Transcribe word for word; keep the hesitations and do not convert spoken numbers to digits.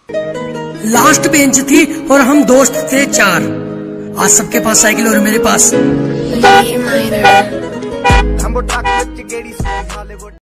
Last bench थी और हम दोस्त थे चार। आज सबके पास साइकिल और मेरे पास